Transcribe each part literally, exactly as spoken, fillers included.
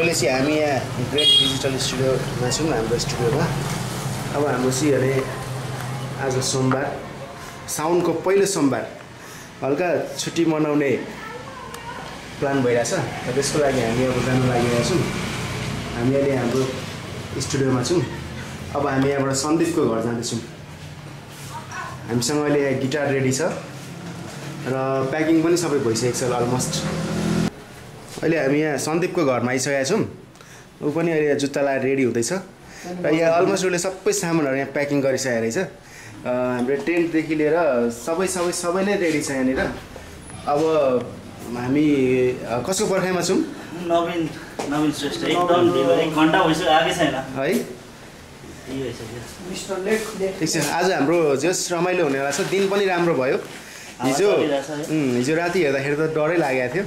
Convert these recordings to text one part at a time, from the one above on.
अहिले चाहिँ हामी यहाँ ग्रेट डिजिटल स्टुडियोमा छौँ हाम्रो स्टुडियोमा। अब हाम्रो चाहिँ अरे आज सोमबार साउनको पहिलो सोमबार हल्का छुट्टी मनाउने प्लान भइरहेछ र त्यसको लागि हामी अब जानु लागिरहेका छौँ। हामी अहिले हाम्रो स्टुडियोमा छौँ। अब हामी यहाँबाट सन्दीपको घर जाँदैछौँ। हामीसँग अहिले गिटार रेडी छ र प्याकिङ पनि सबै भइसकेको छ अलमोस्ट। अहिले हामी यहाँ सन्दीपको घरमा आइसकेका छौँ। ऊ पनि अहिले जुत्ता लाएर रेडी हुँदैछ र यहाँ अलमोस्ट उसले सबै सामानहरू यहाँ प्याकिङ गरिसकेको रहेछ। हाम्रो टेन्टदेखि लिएर सबै सबै सबै नै रेडी छ यहाँनिर। अब हामी कसको पर्खाइमा छौँ? नवीन नवीन श्रेष्ठ एकदम एक घन्टा भइसक्यो आएकै छैन है। ठिक छ, आज हाम्रो जस रमाइलो हुनेवाला छ। दिन पनि राम्रो भयो। हिजो हिजो राति हेर्दाखेरि त डरै लागेको थियो।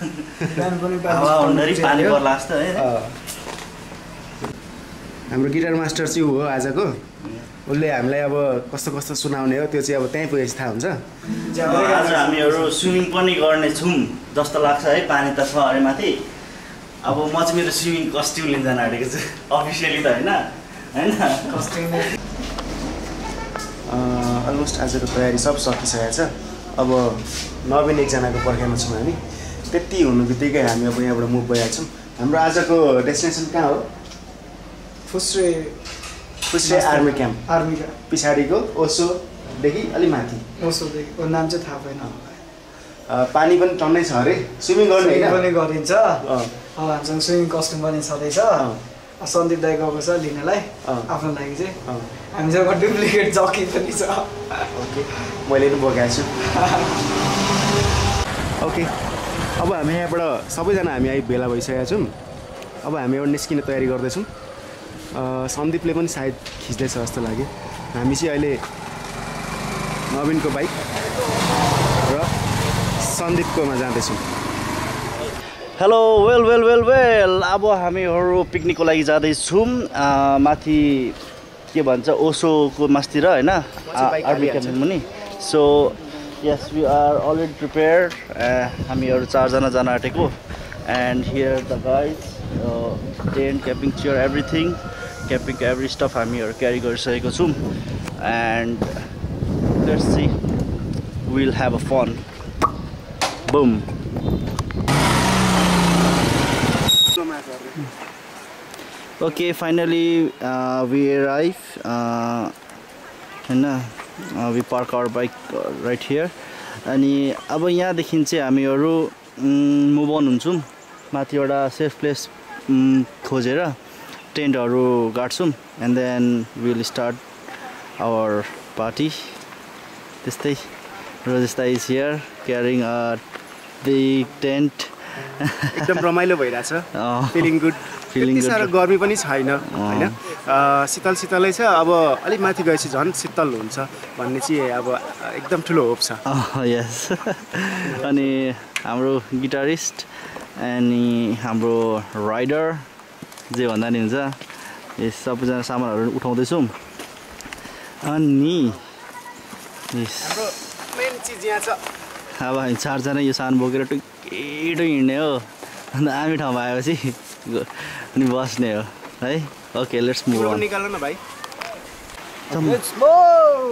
हाम्रो गिटार मास्टर चाहिँ ऊ हो आजको। उसले हामीलाई अब कस्तो कस्तो सुनाउने हो त्यो चाहिँ अब त्यहीँ पुगेपछि थाहा हुन्छ। आज हामीहरू स्विमिङ पनि गर्ने छौँ जस्तो लाग्छ है। पानी त छ अरे माथि। अब म चाहिँ मेरो स्विमिङ कस्ट्युम लिन जान आँटेको छु अफिसियली त होइन होइन अलमोस्ट आजको तयारी सब सकिसकेको छ। अब नवीन एकजनाको पर्खाइमा छौँ हामी। त्यति हुनु बित्तिकै हामी अब यहाँबाट मुभ भइरहेको छौँ। हाम्रो आजको डेस्टिनेसन कहाँ हो? Phusre Phusre army camp. Army पछाडिको ओसोदेखि अलि माथि। ओसोदेखि नाम चाहिँ थाहा भएन। पानी पनि टन्नै छ अरे। स्विमिङ गर्ने पनि गरिन्छ। अब हामीसँग स्विमिङ कस्ट्युम पनि छँदैछ। सन्दीप दाइ गएको छ लिनलाई आफ्नो लागि चाहिँ। हामीसँग डुप्लिकेट जकी पनि छ। ओके, मैले पनि बोकेको छु। ओके, अब हामी यहाँबाट सबैजना हामी आइ भेला भइसकेका छौँ। अब हामी एउटा निस्किने तयारी गर्दैछौँ। सन्दीपले पनि सायद खिच्दैछ जस्तो लाग्यो। हामी चाहिँ अहिले नवीनको बाइक र सन्दीपकोमा जाँदैछौँ। Hello well well well well अब हामीहरू पिकनिकको लागि जाँदैछौँ माथि के भन्छ ओसोको मास्तिर होइन आर्मी क्याम्प मुनि। So yes we are already prepared. हामीहरू चारजना जान आँटेको। And here the guys tent camping chair everything क्याम्पिङको एभ्री स्टफ हामीहरू क्यारी गरिसकेको छौँ। And let's see will have a fun boom. Okay, finally uh, we arrive uh, and uh, we park our bike uh, right here. अनि अब यहाँदेखि चाहिँ हामीहरू move on हुन्छौँ। माथि एउटा सेफ प्लेस खोजेर टेन्टहरू गाड्छौँ and then will start our party. त्यस्तै रोजेस्ता is here carrying a big tent. एकदम रमाइलो भइरहेछ। Feeling good. त्यति साह्रो गर्मी पनि छैन होइन। शीतल शीतलै छ। अब अलिक माथि गएपछि झन् शीतल हुन्छ भन्ने चाहिँ अब एकदम ठुलो होप छ। यस अनि हाम्रो गिटारिस्ट अनि हाम्रो राइडर जे भन्दा नि हुन्छ यो सबैजना सामानहरू उठाउँदैछौँ। अनि मेन चिज यहाँ छ। अब हामी चारजना यो सामान बोकेर टुक्कै हिँड्ने हो। अन्त हामी ठाउँमा आएपछि अनि बस्ने हो है। Okay let's move on. निकाल्नु न भाइ। Let's move.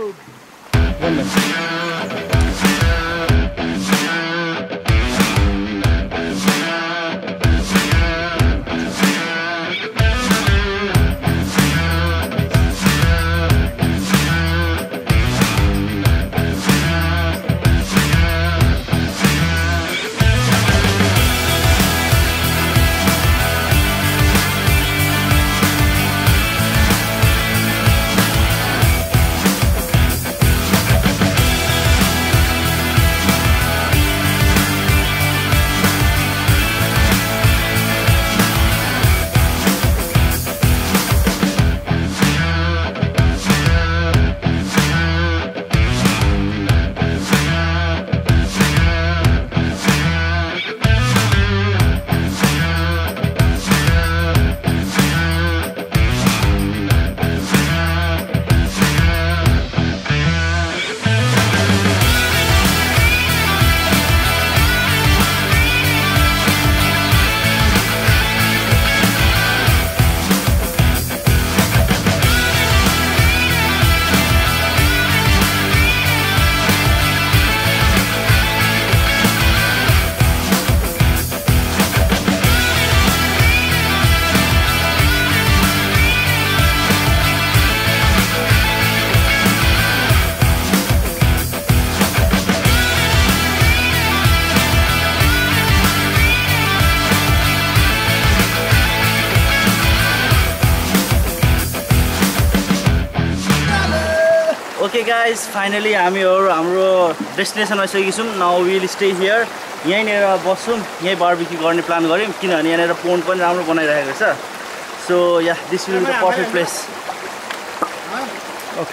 गाइज फाइनली हामीहरू हाम्रो डेस्टिनेसनमा आइसकेको छौँ. Now will stay here. यहीँनिर बस्छौँ, यहीँ बारबिक्यू गर्ने प्लान गऱ्यौँ किनभने यहाँनिर पोन्ड पनि राम्रो बनाइरहेको छ. So ya this will be the perfect place. Okay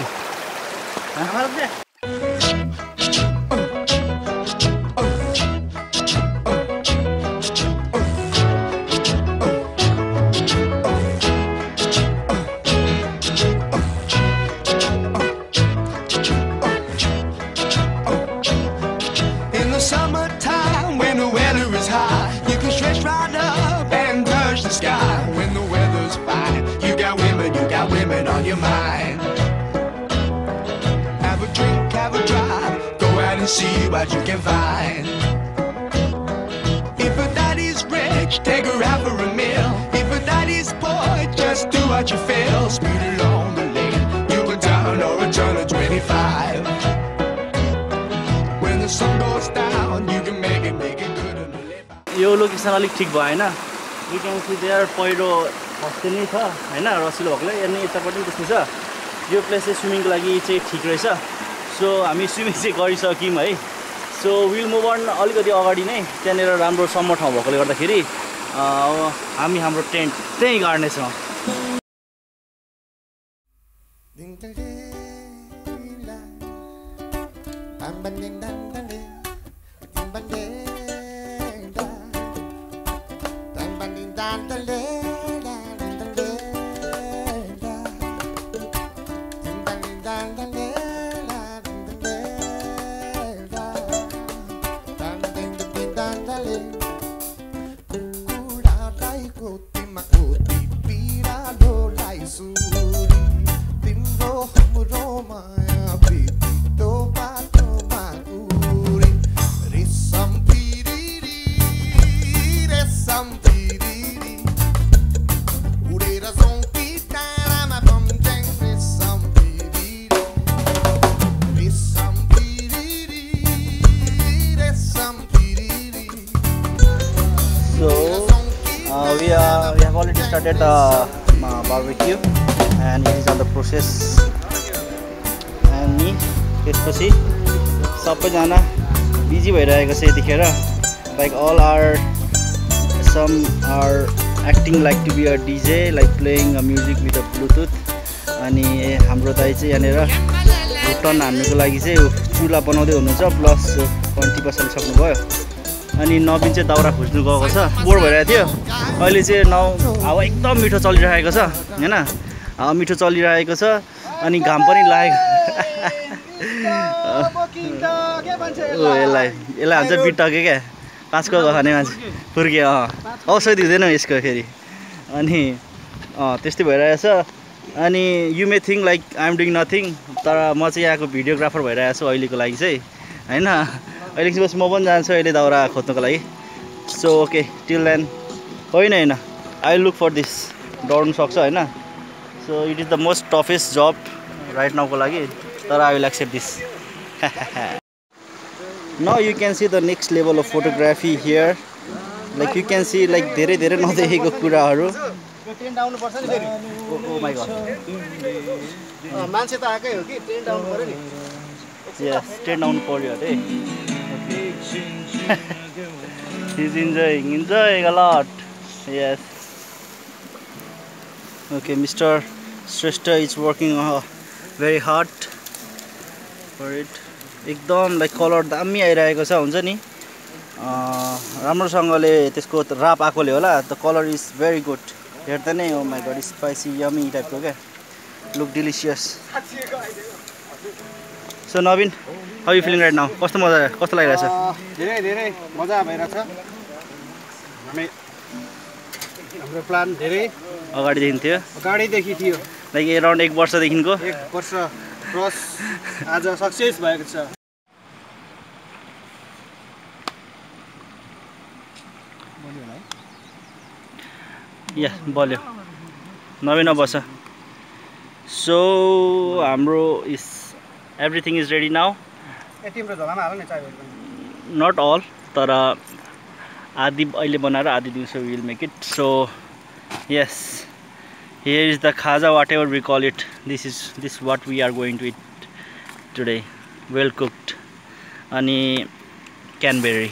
see what you can find. If a daddy's rich, take her out for a meal. If a daddy's poor, just do what you feel. Speed along the lane, you go down or a turn of twenty-five. When the sun goes down, you can make it, make it good and live. यो location अलिक ठिक भएन. You can C there पहिरो हस्ते नै छ हैन, रसिलो भएकोले अनि यतापट्टि त्यस्तै छ. यो प्लेस चाहिँ स्विमिङको लागि चाहिँ ठिक रहेछ. सो हामी स्विमिङ चाहिँ गरिसक्यौँ है. सो विल मुभ अन अलिकति अगाडि नै त्यहाँनिर राम्रो सम्म ठाउँ भएकोले गर्दाखेरि हामी हाम्रो टेन्ट त्यहीँ गाड्नेछौँ. We, uh, we have already started the uh, barbecue and it is on the process. And me, त्यसपछि सबैजना बिजी भइरहेको छ यतिखेर. Like all are, some are acting like to be a D J, like playing a music with a Bluetooth. अनि हाम्रो दाइ चाहिँ यहाँनिर भुटन हान्नुको लागि चाहिँ चुला बनाउँदै हुनुहुन्छ, प्लस कन्टी बसाल्न सक्नुभयो. अनि नवीन चाहिँ दाउरा खोज्नु गएको छ, बोर भइरहेको थियो. अहिले चाहिँ नौ हावा एकदम मिठो चलिरहेको छ हैन, हावा मिठो चलिरहेको छ. अनि घाम पनि लागेको. ओ यसलाई यसलाई हान्छ बिटके क्या, पाँचको खाने मान्छे फुर्के. अँ औषधि हुँदैन यसको फेरि. अनि अँ त्यस्तै भइरहेछ. अनि you may think like I am doing nothing, तर म चाहिँ यहाँको भिडियोग्राफर भइरहेको छु अहिलेको लागि चाहिँ हैन. अहिले बस म पनि जान्छु अहिले दाउरा खोज्नुको लागि. सो ओके टिल देन होइन होइन आई लुक फर दिस. डराउनु सक्छ होइन. So it is the most toughest job right नाउको लागि, तर I will accept this. Now you can see the next level of photography here. Like you can see like धेरै धेरै नदेखेको कुराहरू. ओ माइ गॉड, मान्छे त आएकै हो कि टेन्ट आउनु पर्यो नि. यस टेन्ट आउनु पर्यो अरे. He's enjoying, enjoying a lot. Yes. Okay, Mister Shrestha is working uh, very hard for it. एकदम लाइक कलर दामी आइरहेको छ हुन्छ नि. राम्रोसँगले त्यसको राप आएकोले होला. The colour is very good. हेर्दा नै oh my god spicy yummy टाइपको क्या. Look delicious. So Naveen, how you feeling right now? कस्तो मजा कस्तो लागिरहेछ? धेरै धेरै मजा भइरहेछ. हामी हाम्रो प्लान धेरै अगाडिदेखि थियो, अगाडिदेखि थियो, लाइक एराउन्ड एक वर्षदेखिको. एक वर्ष प्लस आज सक्सेस भएको छ. या बल्यो नवीन बस. सो हाम्रो is everything is ready now. तिम्रो झोलामा हाल नि चाय. नट अल, तर आदि अहिले बनाएर आदि दिउँसो will make it. So yes here is the खाजा what ever we call it. This is this what we are going to it today. Well cooked. Ani Canberry.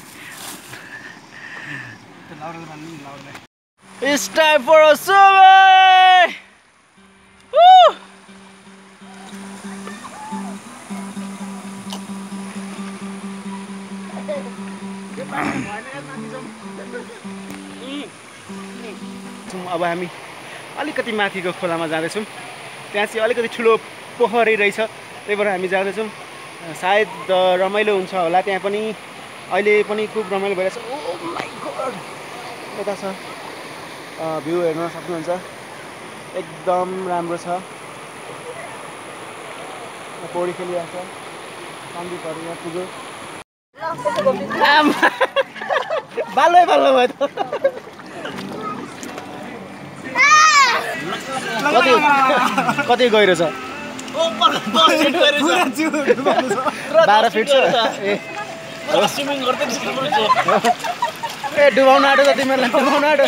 It's time for a survey! Woo! अब हामी अलिकति माथिको खोलामा जाँदैछौँ। त्यहाँ चाहिँ अलिकति ठुलो पोखरी रहेछ, त्यही भएर हामी जाँदैछौँ। सायद रमाइलो हुन्छ होला त्यहाँ पनि। अहिले पनि खुब रमाइलो भइरहेछ। ओ माई गॉड, यता छ भ्यू हेर्न सक्नुहुन्छ, एकदम राम्रो छ। पौडी खेलिरहेको छ, सन्दीपहरू यहाँ पुग्यो। बाल्दै बाल्नु भयो त। कति कति गहिरो छ? बाह्र फिट छ। ए स्विमिङ गर्दै ए डुबाउन आँट्यो त तिमीहरूलाई, डुबाउन आँट्यो।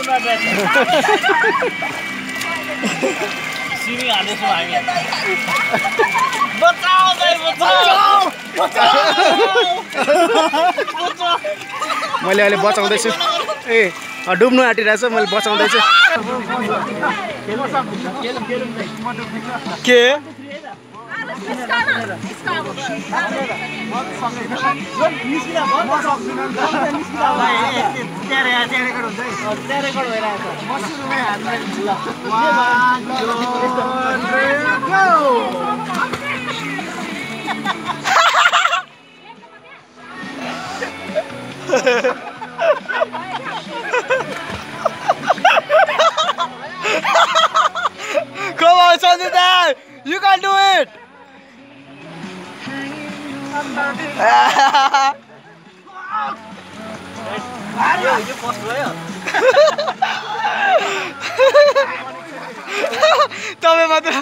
स्विमिङ हाल्दैछौँ हामी। बचाऊ दाइ, बचाऊ बचाऊ। मैले अहिले बचाउँदैछु। ए डुब्नु आँटिरहेछ, मैले बचाउँदैछु। के Come on, Sanjay, you can do it. तपाईं मात्र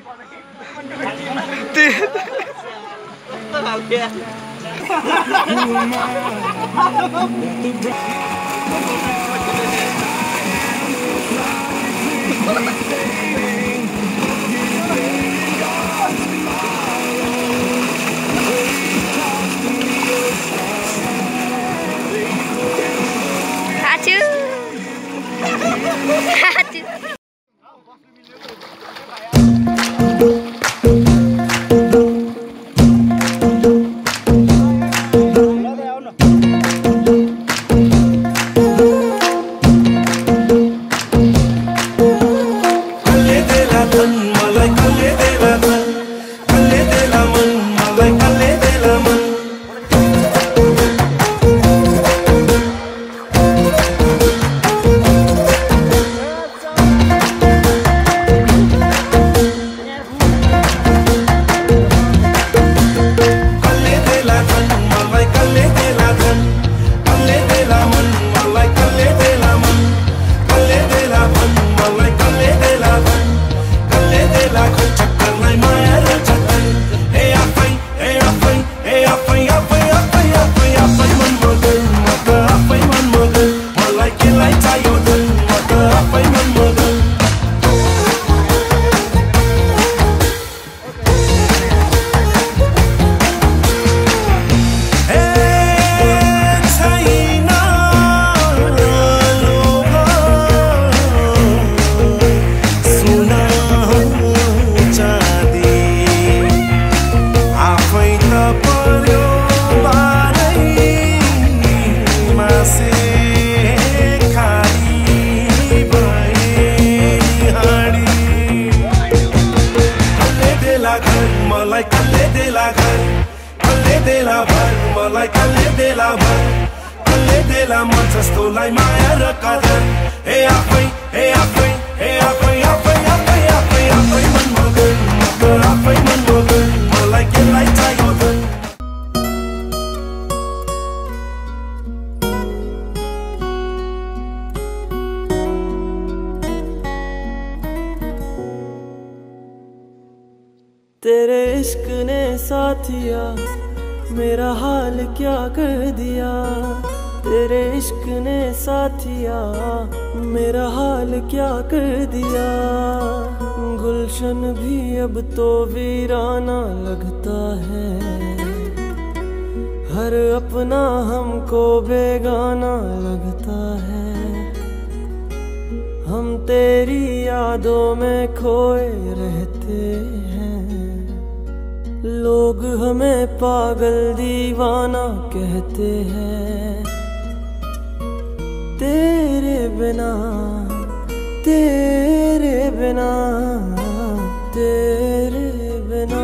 तेरे इश्क ने साथिया मेरा हाल क्या कर दिया, तेरे इश्क ने साथिया मेरा हाल क्या कर दिया। गुलशन भी अब तो वीराना लगता लगता है, हर अपना हमको बेगाना लगता है। हम तेरी यादों में खोए रहते हैं, लोग हमें पागल दीवाना कहते हैं। तेरे बिना तेरे बिना तेरे बिना।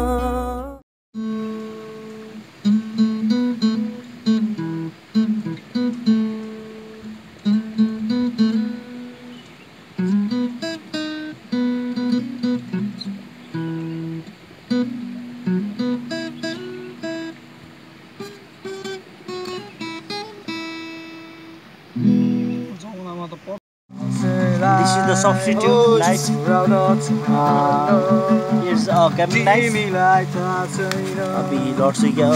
This is the substitute night. Uh, here's a camping night. अभी लड्छु क्या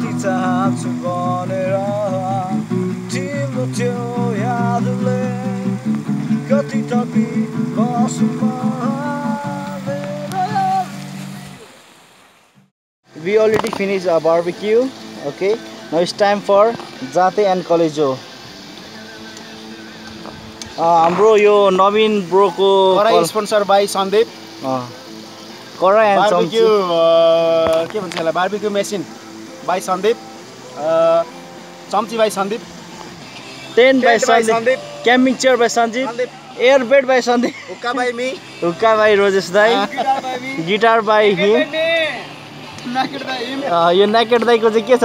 We already finished our barbecue. Okay, now it's time for Jate and Kalejo. हाम्रो यो नवीन ब्रोको कराई स्पोन्सर बाई सन्दीप कराई एन्ड बार्बिक्यू के भन्छ यसलाई बार्बिक्यू मेसिन बाई सन्दीप चम्ची by Sandeep tent by Sandeep camping chair by Sandeep air bed by Sandeep हुक्का बाई मी हुक्का बाई रोजेस दाई गिटार बाई हिम यो नाकेट दाईको चाहिँ के छ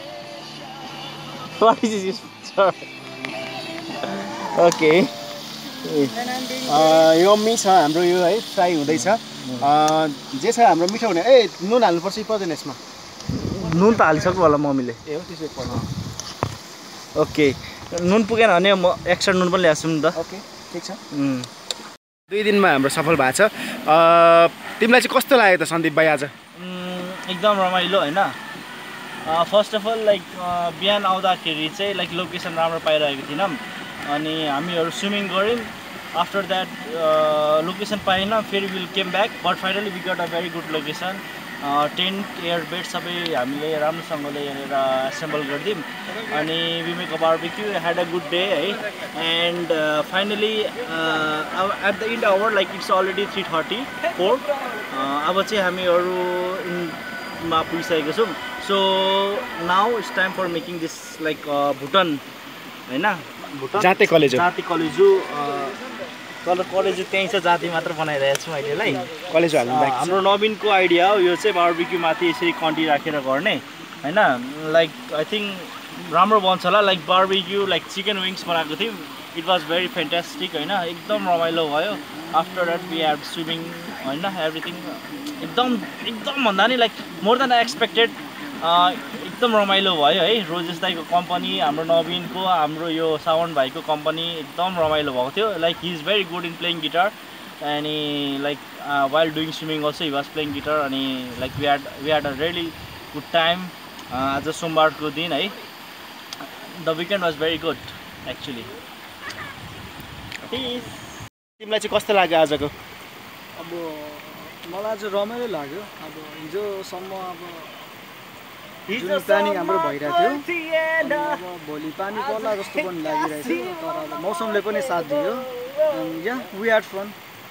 ओके यो मी छ हाम्रो यो है फ्राई हुँदैछ जे छ हाम्रो मिठो हुने ए नुन हाल्नुपर्छ कि पर्दैन यसमा नुन त हालिसक्नु होला मम्मीले ए हो त्यसै पर्छ ओके नुन पुगेन भने म एक्स्ट्रा नुन पनि ल्याउँछु नि त ओके ठिक छ दुई दिनमा हाम्रो सफल भएको छ तिमीलाई चाहिँ कस्तो लाग्यो त सन्दीप भाइ आज एकदम रमाइलो होइन फर्स्ट अफ अल लाइक बिहान आउँदाखेरि चाहिँ लाइक लोकेसन राम्रो पाइरहेको थिएनौँ अनि हामीहरू स्विमिङ गऱ्यौँ आफ्टर द्याट लोकेसन पाएन फेरि will came back but finally we got a very good location tent air bed सबै हामीले राम्रोसँगले यहाँनिर एसेम्बल गरिदियौँ अनि we make a barbecue had a good day है and finally at the end our like it's already three thirty four अब चाहिँ हामीहरू इनमा पुगिसकेको छौँ so now it's time for making this like भुटन होइन जाते कलेजो जाते कलेजो तर कलेजो त्यहीँ छ जाति मात्र बनाइरहेको छु अहिलेलाई कलेजो हाल्नु हाम्रो नवीनको आइडिया हो यो चाहिँ बार्बिक्यू माथि यसरी कन्टी राखेर गर्ने होइन लाइक आई थिङ्क राम्रो बन्छ होला like barbecue like chicken wings बनाएको थियौँ इट वाज भेरी फेन्टास्टिक होइन एकदम रमाइलो भयो after that we have swimming होइन एभ्रिथिङ एकदम एकदम भन्दा नि लाइक मोर देन एक्सपेक्टेड एकदम रमाइलो भयो है रोजेस दाईको कम्पनी हाम्रो नवीनको हाम्रो यो साउन्ड भाइको कम्पनी एकदम रमाइलो भएको थियो like he is very good in playing guitar अनि like while doing swimming also he was playing guitar अनि like we had we had a really good time आज सोमबारको दिन है the weekend was very good actually तिमीलाई चाहिँ कस्तो लाग्यो आजको अब मलाई चाहिँ रमाइलो लाग्यो अब हिजोसम्म अब जुन प्लानिङ हाम्रो भइरहेको थियो अब भोलि पानी पर्ला जस्तो पनि लागिरहेको थियो तर अब मौसमले पनि साथ दियो ya we had fun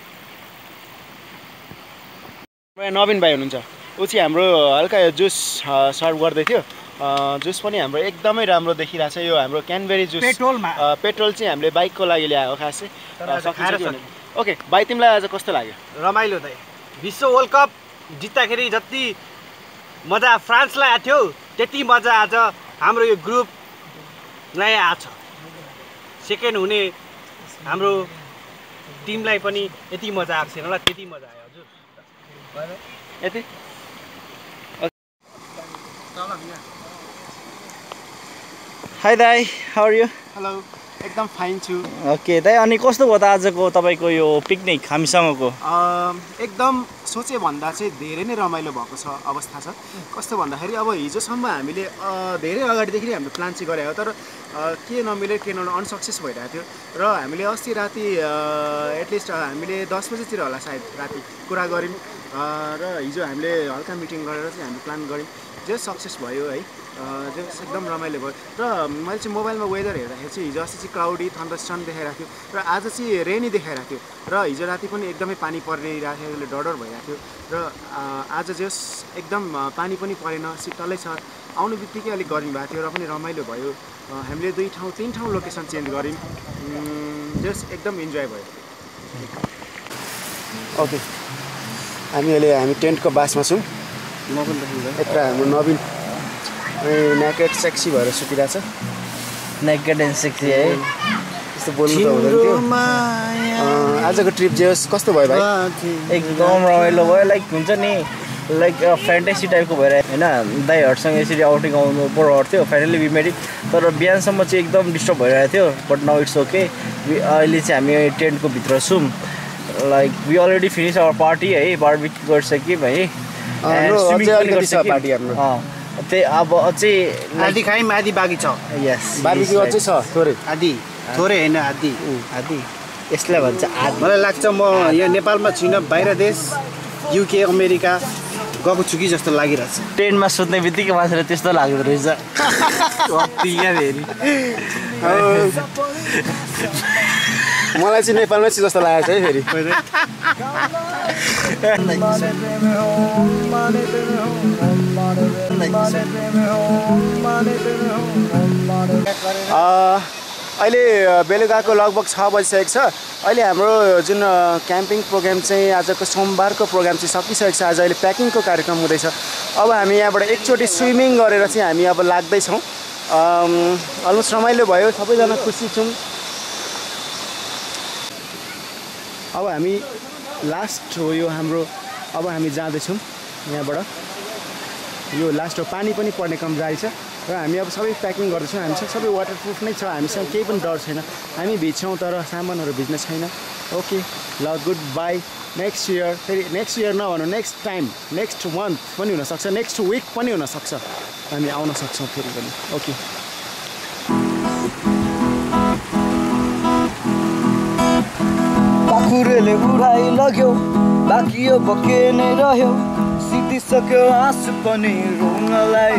Naveen भाइ हुनुहुन्छ ऊ चाहिँ हाम्रो हल्का जुस सर्भ गर्दै थियो जुस पनि हाम्रो एकदमै राम्रो देखिरहेको छ यो हाम्रो क्यानबेरी जुस पेट्रोलमा पेट्रोल चाहिँ हामीले बाइकको लागि ल्याएको खास चाहिँ ओके भाइ तिमीलाई आज कस्तो लाग्यो रमाइलो दाइ विश्व वर्ल्ड कप जित्दाखेरि जति मजा फ्रान्सलाई आएको थियो त्यति मजा आज हाम्रो यो ग्रुपलाई आएको छ सेकेन्ड हुने हाम्रो टिमलाई पनि यति मजा आएको छैन होला त्यति मजा आयो हजुर यति हाई दाई हाउ आर यु हेलो एकदम फाइन छु ओके दाइ अनि कस्तो भयो त आजको तपाईँको यो पिकनिक हामीसँगको एकदम सोचे भन्दा चाहिँ धेरै नै रमाइलो भएको छ अवस्था छ कस्तो भन्दाखेरि अब हिजोसम्म हामीले धेरै अगाडिदेखि नै हामीले प्लान चाहिँ गरेको हो तर के नमिले के नमिले अनसक्सेस भइरहेको थियो र हामीले अस्ति राति एटलिस्ट हामीले दस बजीतिर होला सायद राति कुरा गऱ्यौँ र हिजो हामीले हल्का मिटिङ गरेर चाहिँ हामीले प्लान गऱ्यौँ जे सक्सेस भयो है जो एकदम रमाइलो भयो र मैले चाहिँ मोबाइलमा वेदर हेर्दाखेरि चाहिँ हिजो अस्ति चाहिँ क्लाउडी थन्डरस्टर्म देखाइरहेको थियो र आज चाहिँ रेनी देखाइरहेको थियो र हिजो राति पनि एकदमै पानी परिरहेको थियो यसले डर डर भइरहेको थियो र आज जस एकदम पानी पनि परेन शीतलै छ आउनु बित्तिकै अलिक गर्मी भएको थियो र पनि रमाइलो भयो हामीले दुई ठाउँ तिन ठाउँ लोकेसन चेन्ज गऱ्यौँ जस एकदम इन्जोय भयो ओके हामी अहिले हामी टेन्टको बासमा छौँ यत्र हाम्रो नवीन नेकेड सेक्सी भएर सुतिरहेछ नेकेड एन्ड सेक्सी है यस्तो बोल्नु त हुँदैन थियो आजको ट्रिप जे होस् कस्तो भयो भाइ एकदम रमाइलो भयो लाइक हुन्छ नि लाइक फ्यान्टेसी टाइपको भइरहेको होइन दाइहरूसँग यसरी आउटिङ आउनु पऱ्यो थियो फाइनली वी मेड इट तर बिहानसम्म चाहिँ एकदम डिस्टर्ब भइरहेको थियो बट नाउ इट्स ओके अहिले चाहिँ हामी टेन्टको भित्र छौँ like we already finish our party है बार्बिक्यू गरिसक्यौँ है त्यही अब अझै आधी खायौँ आधी बाँकी छ यस बार्बिक्यू अझै छ थोरै आधी थोरै होइन आधी आधी यसलाई भन्छ आधी मलाई लाग्छ म यहाँ नेपालमा छुइनँ बाहिर देश युके अमेरिका गएको छु कि जस्तो लागिरहेछ टेन्टमा सुत्ने बित्तिकै मान्छेले त्यस्तो लाग्दो रहेछ मलाई चाहिँ नेपालमै चाहिँ जस्तो लागेको छ है फेरि अहिले बेलुकाको लगभग छ बजिसकेको छ अहिले हाम्रो जुन क्याम्पिङ प्रोग्राम चाहिँ आजको सोमबारको प्रोग्राम चाहिँ सकिसकेको छ आज अहिले प्याकिङको कार्यक्रम हुँदैछ अब हामी यहाँबाट एकचोटि स्विमिङ गरेर चाहिँ हामी अब लाग्दैछौँ अलमोस्ट रमाइलो भयो सबैजना खुसी छौँ अब हामी लास्ट हो यो हाम्रो अब हामी जाँदैछौँ यहाँबाट यो लास्ट हो पानी पनि पर्ने क्रम जारी छ र हामी अब सबै प्याकिङ गर्दैछौँ हामीसँग सबै वाटरप्रुफ नै छ हामीसँग केही पनि डर छैन हामी भिज्छौँ तर सामानहरू भिज्ने छैन ओके ल गुड बाई नेक्स्ट इयर फेरि नेक्स्ट इयर नभनौँ नेक्स्ट टाइम नेक्स्ट मन्थ पनि हुनसक्छ नेक्स्ट विक पनि हुनसक्छ हामी आउन सक्छौँ फेरि पनि ओके पाखुरेले उडाइ लग्यो बाँकी यो बके नै रह्यो सिद्धिसक्यो आँसु पनि रुङ्गलाई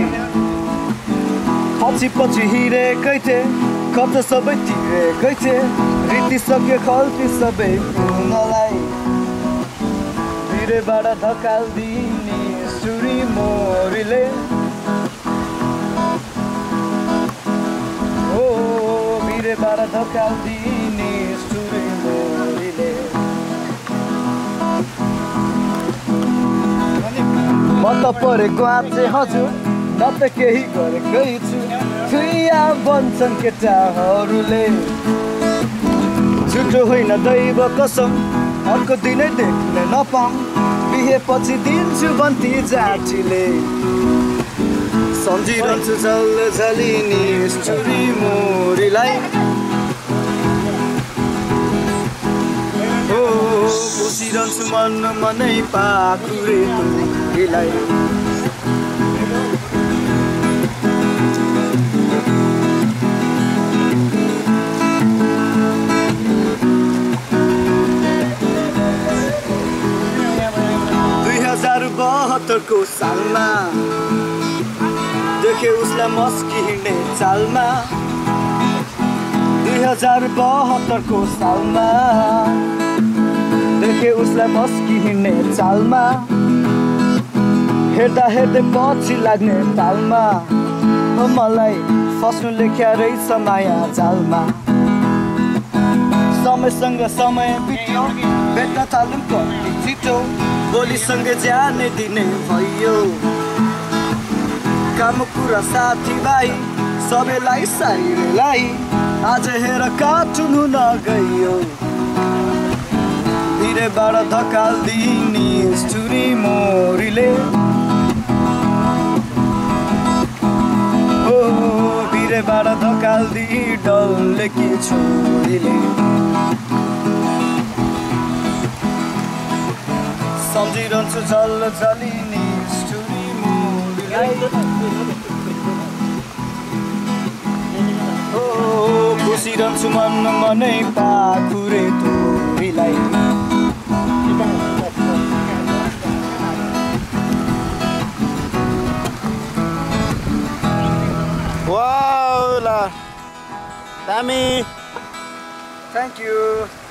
पछि पछि हिँडेकै थिएँ खर्च सबै तिरेकै थिएँ रितिसक्यो खल्ती सबै रुङ्गलाई भिरेबाट धकाल्दिने सुरी मोरीले ओ भिरेबाट धकाल्दिने सुरी मोरीले म त परेको आँचे हजुर न त केही गरेकै छु थुइया भन्छन् केटाहरूले झुटो होइन दैव कसम अर्को दिनै देख्न नपाऊँ बिहेपछि दिन्छु भन्ती जातिले सम्झिरहन्छु झल्ल झलिनी चुरी मोरीलाई हो बसिरहन्छु मन मनै पाखुरे तोरीलाई बहत्तरको सालमा देखे उसलाई मस्की हिँड्ने चालमा दुई हजार बहत्तरको सालमा देखे उसलाई मस्की हिँड्ने चालमा हेर्दा हेर्दै पछि लाग्ने तालमा मलाई फस्नु लेख्या रहेछ माया जालमा समयसँग समय बित्यो भेट्न थाल्नु कति छिटो बोलीसँगै जाने दिने भयो काम कुरा साथीभाइ सबैलाई साइरेलाई आज हेर काटुन हुन गयो भिरेबाट धकाल्दिने चुरी मोरीले हो भिरेबाट धकाल्दि डल्ले कि छोरीले सम्झिरहन्छु झल्ल झलिने चुरी मोरीलाई हो खुसिरहन्छु मन मनै पाखुरे तोरीलाई दामी थ्याङ्क यू